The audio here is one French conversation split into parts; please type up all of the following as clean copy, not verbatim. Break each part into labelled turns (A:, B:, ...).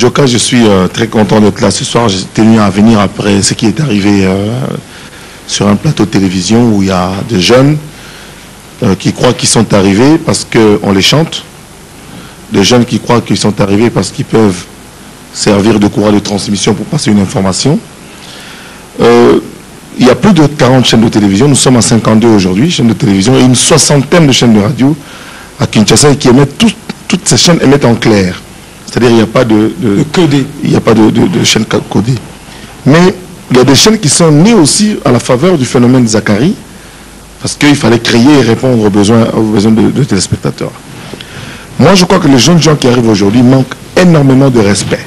A: Joka, je suis très content d'être là ce soir. J'ai tenu à venir après ce qui est arrivé sur un plateau de télévision où il y a des jeunes qui croient qu'ils sont arrivés parce qu'on les chante. Des jeunes qui croient qu'ils sont arrivés parce qu'ils peuvent servir de courroie de transmission pour passer une information. Il y a plus de 40 chaînes de télévision. Nous sommes à 52 aujourd'hui, chaînes de télévision, et une soixantaine de chaînes de radio à Kinshasa qui émettent, toutes ces chaînes émettent en clair. C'est-à-dire qu'il n'y a pas de
B: codé.
A: Il n'y a pas de chaînes codées. Mais il y a des chaînes qui sont nées aussi à la faveur du phénomène Zacharie, parce qu'il fallait créer et répondre aux besoins de téléspectateurs. Moi, je crois que les jeunes gens qui arrivent aujourd'hui manquent énormément de respect.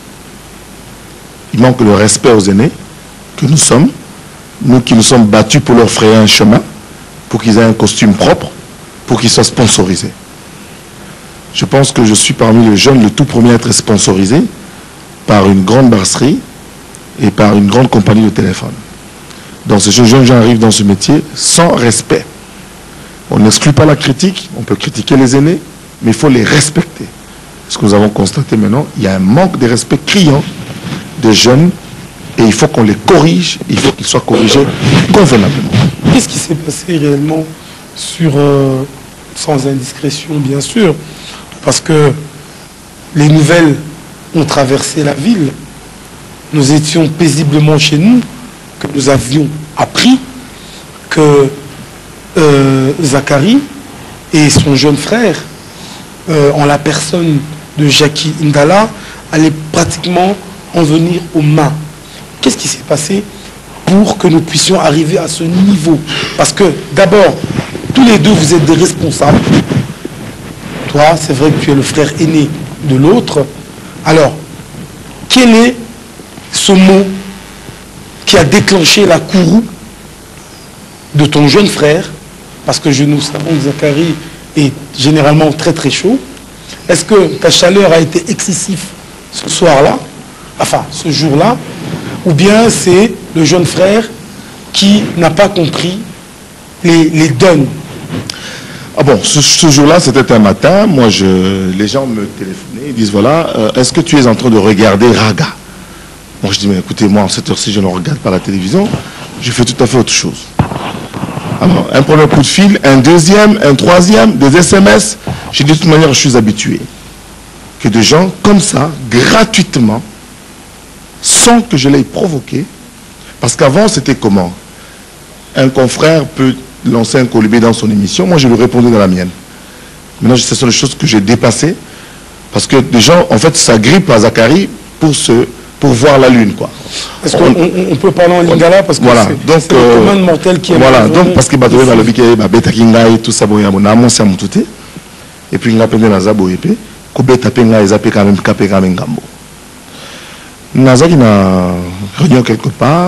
A: Il manque le respect aux aînés que nous sommes, nous qui nous sommes battus pour leur frayer un chemin, pour qu'ils aient un costume propre, pour qu'ils soient sponsorisés. Je pense que je suis parmi les jeunes le tout premier à être sponsorisé par une grande brasserie et par une grande compagnie de téléphone. Donc ces jeunes gens arrivent dans ce métier sans respect. On n'exclut pas la critique, on peut critiquer les aînés, mais il faut les respecter. Ce que nous avons constaté maintenant, il y a un manque de respect criant des jeunes et il faut qu'on les corrige, il faut qu'ils soient corrigés convenablement.
B: Qu'est-ce qui s'est passé réellement sur, sans indiscrétion bien sûr, parce que les nouvelles ont traversé la ville. Nous étions paisiblement chez nous, que nous avions appris que Zacharie et son jeune frère, en la personne de Jackie Ndala, allaient pratiquement en venir aux mains. Qu'est-ce qui s'est passé pour que nous puissions arriver à ce niveau? Parce que d'abord, tous les deux, vous êtes des responsables. Toi, c'est vrai que tu es le frère aîné de l'autre. Alors, quel est ce mot qui a déclenché la courroux de ton jeune frère? Parce que nous savons que Zacharie est généralement très très chaud. Est-ce que ta chaleur a été excessive ce soir-là, enfin ce jour-là, ou bien c'est le jeune frère qui n'a pas compris les donnes?
A: Ah bon, ce jour-là, c'était un matin. Moi, les gens me téléphonaient, ils disent, voilà, est-ce que tu es en train de regarder Raga? Moi, je dis, mais écoutez, moi, en cette heure-ci, je ne regarde pas la télévision. Je fais tout à fait autre chose. Alors, un premier coup de fil, un deuxième, un troisième, des SMS. J'ai dit, de toute manière, je suis habitué que des gens, comme ça, gratuitement, sans que je l'ai provoqué, parce qu'avant, c'était comment? Un confrère peut lancer un colibé dans son émission, moi je lui répondais dans la mienne. Maintenant, ce sont les choses que j'ai dépassées, parce que des gens, en fait, s'agrippent à Zacharie pour voir la lune, quoi.
B: Est-ce qu'on peut parler en lingala, parce que
A: voilà,
B: c'est le commun mortel qui est...
A: Voilà, donc parce que Bateau va le biquer, Beta Kinga et tout ça, bon, on a annoncé à Moutouté, et puis il a appelé Nazabo épée, Koubeta Penga et Zapé quand même, Kapé quand même, Gambo. Nazaki n'a réunion quelque part,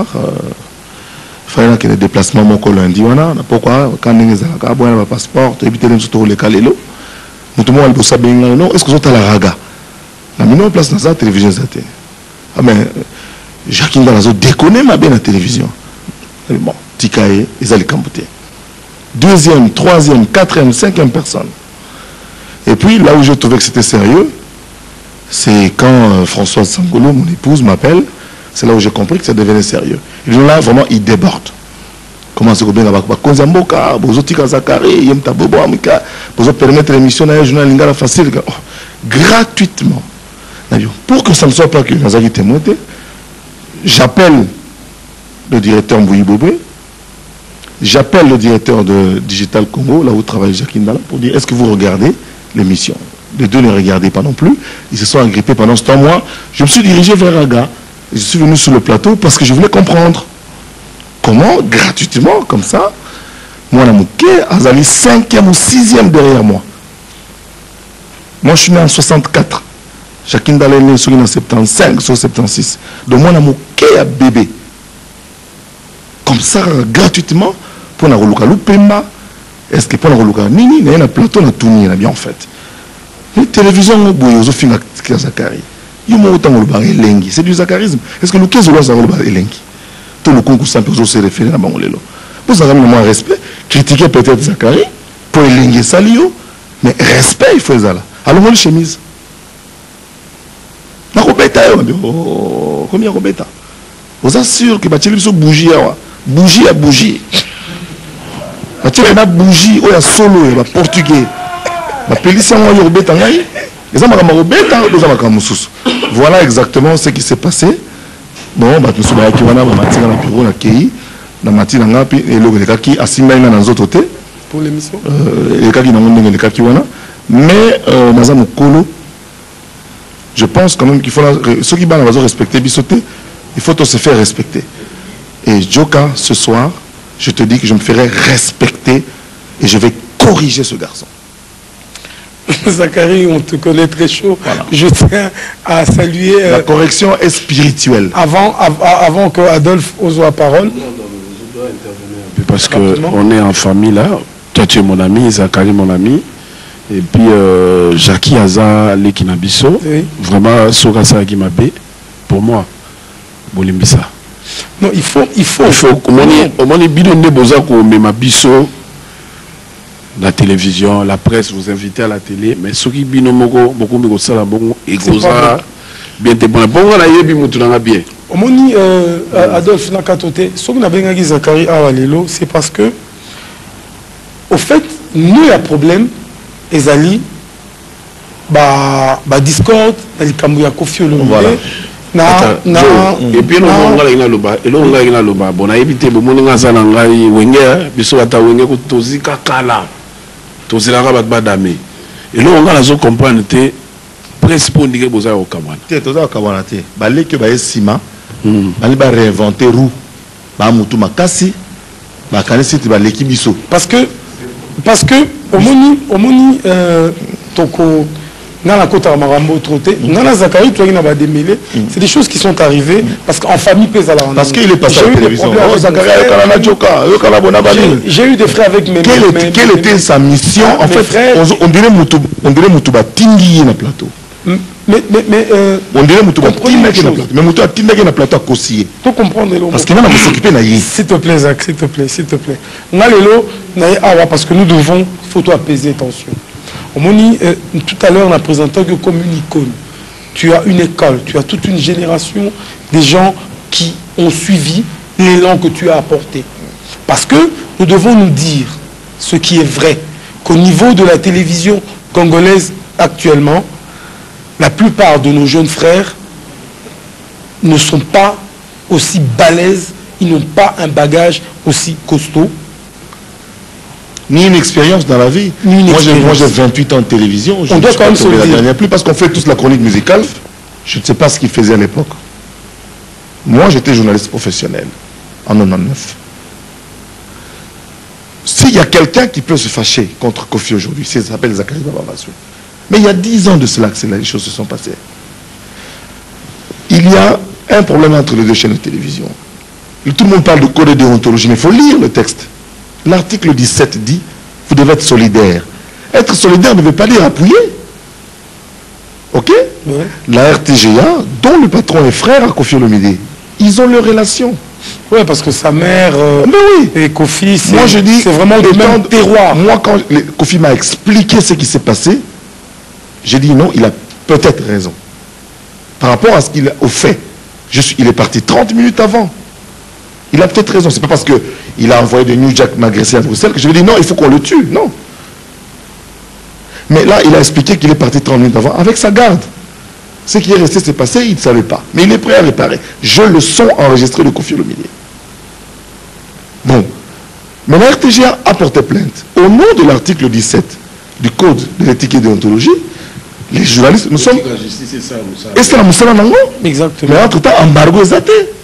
A: il fallait que les déplacements mon lundi, pourquoi quand on a un passeport, éviter les autres les calés, nous tout le monde a non, est-ce que vous avez la raga? La mise en place dans la télévision, ah mais Jacques Ndalazo déconne ma bien la télévision. Bon, Tikae, ils allaient campoter. Deuxième, troisième, quatrième, cinquième personne. Et puis là où j'ai trouvé que c'était sérieux, c'est quand Françoise Sangolo, mon épouse, m'appelle. C'est là où j'ai compris que ça devenait sérieux. Et là, vraiment, il déborde. Comment c'est que bien là-bas? Konzamboka, Bozotika Zakari, Yemta Bobo Amika, Bozo permettre l'émission d'un journal Lingala facile, gratuitement. Pour que ça ne soit pas que Nazaki témoigne, j'appelle le directeur Mbouyi Bobé, j'appelle le directeur de Digital Congo, là où travaille Jacques Ndala, pour dire est-ce que vous regardez l'émission? Les deux ne regardaient pas non plus. Ils se sont agrippés pendant ce temps. Moi, je me suis dirigé vers Raga. Je suis venu sur le plateau parce que je voulais comprendre comment, gratuitement, comme ça, moi, Azali 5e ou 6e derrière moi. Moi, je suis né en 64. Jacques Ndala est né en 75, sur 76. Donc, moi, je suis bébé. Comme ça, gratuitement, pour la Pemba. Est-ce que pour la Nini, il y a un plateau, on a tout mis, bien en fait. Les télévisions, c'est du zacharisme. Est-ce que nous avons tout le concours simple se référer à Bangolelo? Vous avez un respect, critiquer peut-être Zacharie, pour élinguer Salio, mais respect, il faut ça là. Alors, on les chemises. Robeta, combien Robeta? Vous êtes sûr que Bacheli sont bougie, bougie à bougie. Bacheli a bougie, ou a solo, il portugais. Voilà exactement ce qui s'est passé. Bon, nous sommes à
B: pour l'émission.
A: Mais je pense quand même qu'il faut ceux qui vont respecter Bissoté, il faut se faire respecter. Et Joka, ce soir, je te dis que je me ferai respecter et je vais corriger ce garçon.
B: Zachary, on te connaît très chaud. Voilà. Je tiens à saluer...
A: la correction est spirituelle.
B: Avant que Adolphe ose la parole.
C: Non, je dois intervenir un peu parce qu'on est en famille là. Toi, tu es mon ami, Zachary, mon ami. Et puis, Jackie Aza, Lekinabiso. Oui. Vraiment, Sogasa Gimabe, pour moi, Bolimbisa.
B: Non, il faut.
C: Au moins, il bidon de Boza ko mema biso. La télévision, la presse, vous invitez à la télé, mais ceux qui bino moko beaucoup de ça la bon et goza bien te bon la yebi mutu na bien.
B: Omoni Adolphe Nakatote, ce qu'on a bien dit Zachary Awalelo, c'est parce que au fait, nous il y a problème ezali ba Discord, ali kambuya Koffi Olomide.
C: Et puis nous on va ina loba, et on va ina loba. Bon a évité bo moninga za na ngai wenge biso ata wenge ko tozika kala. Et là, on a comprendre que presque pour dire que vous avez au Kawana.
A: Tu es au Kawana. Balé que ba esima, balé ba réinventer roue, ba mutu makasi, ba kanisi ti ba l'équipe biso.
B: Parce que omoni toko nana kota marambo troté, nana Zachary toi na ba démêlé, c'est des choses qui sont arrivées parce qu'en famille pèse à la.
A: Parce qu'il est passé à la télévision. Oh Zachary kana Joka, kana bona bani.
B: J'ai eu des frères avec mes
A: quelle était sa mission en fait? On dirait mutu ba tingi na plateau. On dirait mutu ba tingi na plateau. Mais mutu a tingi na plateau à Kossié.
B: Tu comprendre le
A: parce qu'il n'a pas s'occuper na yi.
B: S'il te plaît Zach, s'il te plaît. Ngalelo na awa parce que nous devons faut toi apaiser tension. Omoni, tout à l'heure, on a présenté que comme une icône. Tu as une école, tu as toute une génération des gens qui ont suivi l'élan que tu as apporté. Parce que nous devons nous dire ce qui est vrai, qu'au niveau de la télévision congolaise actuellement, la plupart de nos jeunes frères ne sont pas aussi balèzes, ils n'ont pas un bagage aussi costaud.
A: Ni une expérience dans la vie. Moi j'ai 28 ans de télévision.
B: On doit quand même se le dire.
A: Plus parce qu'on fait tous la chronique musicale. Je ne sais pas ce qu'ils faisaient à l'époque. Moi j'étais journaliste professionnel en 99. S'il y a quelqu'un qui peut se fâcher contre Koffi aujourd'hui, ça s'appelle Zachary Bababasou. Mais il y a 10 ans de cela que les choses se sont passées. Il y a un problème entre les deux chaînes de télévision. Tout le monde parle de code de déontologie, mais il faut lire le texte. L'article 17 dit, vous devez être solidaire. Être solidaire ne veut pas dire appuyer. Ok? Ouais. La RTGA, dont le patron est frère à Koffi Olomide, ils ont leur relation.
B: Oui, parce que sa mère et Koffi, c'est vraiment le même terroir.
A: Moi, quand Koffi m'a expliqué ce qui s'est passé, j'ai dit non, il a peut-être raison. Par rapport à ce qu'il a fait, il est parti 30 minutes avant. Il a peut-être raison. C'est pas parce qu'il a envoyé de New Jack m'agresser à Bruxelles que je lui ai dit non, il faut qu'on le tue. Non. Mais là, il a expliqué qu'il est parti 30 minutes avant avec sa garde. Ce qui est resté, c'est passé, il ne savait pas. Mais il est prêt à réparer. Je le son enregistré de Koffi Olomide. Bon. Mais la RTGA a porté plainte. Au nom de l'article 17 du Code de l'éthique et de déontologie, les journalistes, nous sommes... Et c'est la Moussala Nango.
B: Exactement.
A: Mais entre-temps, embargo est athée.